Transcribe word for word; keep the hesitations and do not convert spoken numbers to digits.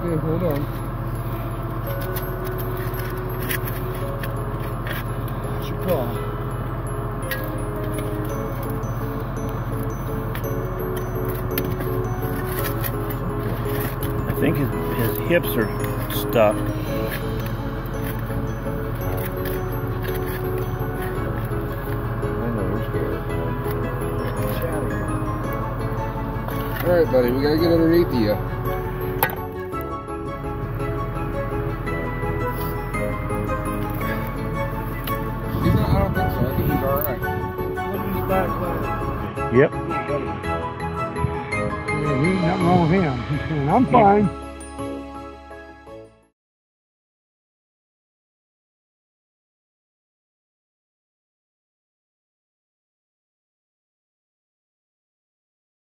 Okay, hold on. What's your call? I think his, his hips are stuck. All right, buddy, we gotta get underneath you. He's not, I don't think so. I think he's all right. Look at his back leg. Yep. Yeah, there's nothing wrong with him. He's saying, I'm fine.